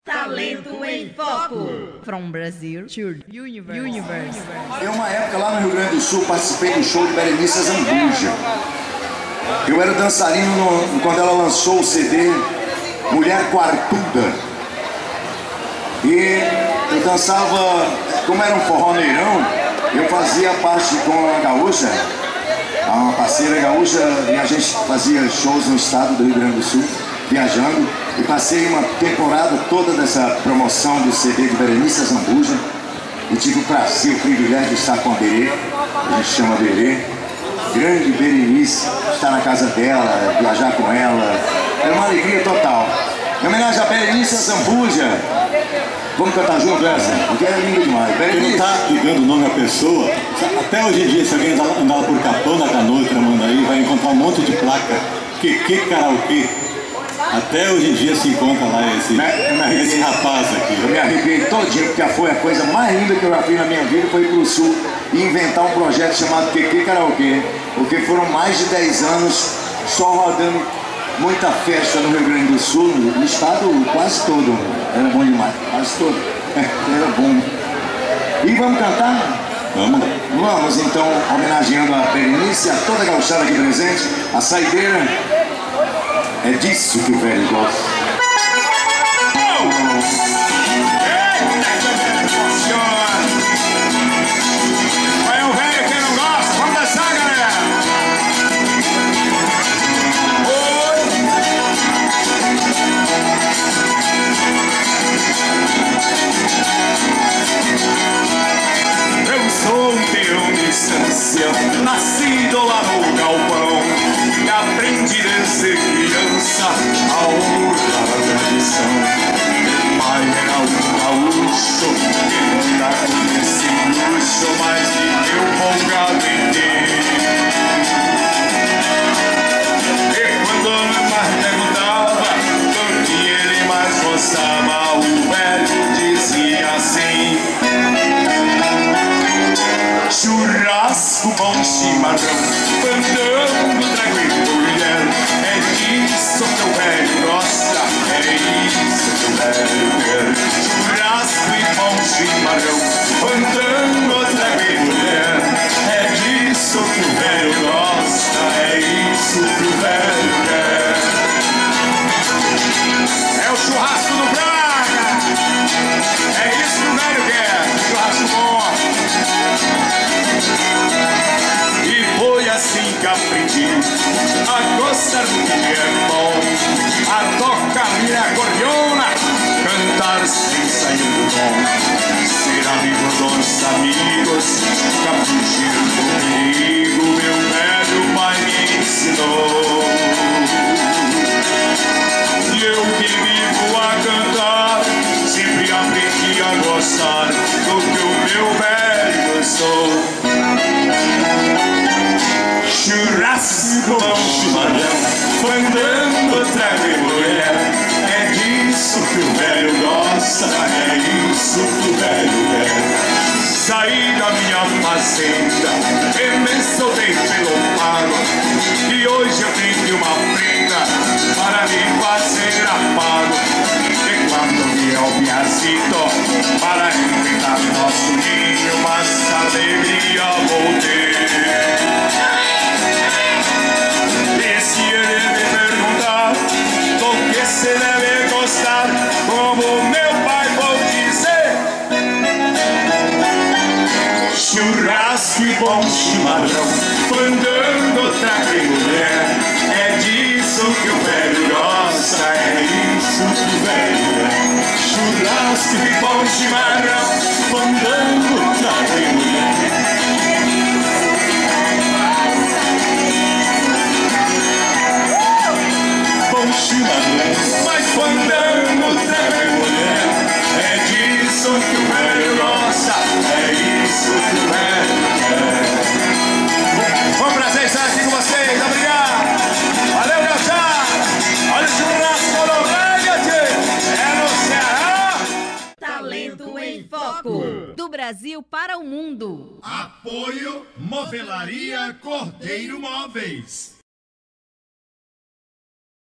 Talento em Foco. From Brazil to Universe. Em uma época lá no Rio Grande do Sul, participei do show de Berenice Zambuja. Eu era dançarino quando ela lançou o CD Mulher Quartuda. E eu dançava, como era um forró neirão, eu fazia parte com a gaúcha, uma parceira gaúcha, e a gente fazia shows no estado do Rio Grande do Sul, viajando. E passei uma temporada toda dessa promoção do CD de Berenice Zambuja. E tive o prazer, o privilégio de estar com a Berê, a gente chama Berê, grande Berenice, estar na casa dela, viajar com ela, era uma alegria total. Em homenagem a Berenice Zambuja, vamos cantar junto essa? Porque é linda demais. Quem não está ligando o nome à pessoa, até hoje em dia, se alguém andar por Capão da Canoa, Tramandaí, vai encontrar um monte de placa, que karaokê. Até hoje em dia se encontra lá esse rapaz aqui. Eu me arrepiei todinho, porque foi a coisa mais linda que eu já fiz na minha vida, foi ir pro Sul e inventar um projeto chamado QQ Karaokê, porque foram mais de 10 anos só rodando muita festa no Rio Grande do Sul, no estado quase todo. Era bom demais, quase todo. Era bom. E vamos cantar? Vamos. Vamos então, homenageando a Berenice, a toda a gauchada aqui presente, a saideira. É disso que o velho gosta. Vai o velho que não gosta, vamos dançar, galera! Eu sou um peão de estância, nascido lá no galpão, e aprendi desde criança a honrar a tradição. Pai era um gaúcho que nunca conheci luxo, mas de meu folgado inteiro. E quando meu pai perguntava do que ele mais gostava, o velho dizia assim: churrasco, bom chimarrão, fandango, trago e mulher. É disso que o velho gosta, é isso que o velho quer. Churrasco e bom chimarrão, fandango, trago e mulher. É disso que o velho gosta, é isso que o velho quer. É o churrasco do Braga, é isso que o velho quer, churrasco bom. E foi assim que aprendi a gostar do que é bom, a tocar minha acordeona, cantar sem sair do tom, ser amigo dos amigos, caprichar comigo, meu velho pai me ensinou. E eu que vivo a cantar, sempre aprendi a gostar do que o meu velho gostou. Churrasco, bom chimarrão, fandango, trago e mulher. É disso que o velho gosta, é isso que o velho quer. Saí da minha fazenda e me soltei pelo pago, e hoje eu tenho uma prenda para me fazer afago. E quando vier o piazito para enfrentar nosso ninho, mas alegria vou ter. E se ele me perguntar do que se deve gostar, como meu pai vou dizer: churrasco e bom chimarrão, fandango, trago e mulher. É disso que o velho gosta, é isso que o velho quer. Churrasco e bom chimarrão, fandango, trago e mulher. Mas fandango, trago e mulher. É disso que o velho gosta, é isso que o velho quer. Foi um prazer estar aqui com vocês, obrigado. Valeu, gauchá. Olha o churrasco do velho, é no Ceará. Talento em Foco. Do Brasil para o mundo. Apoio Movelaria Cordeiro Móveis.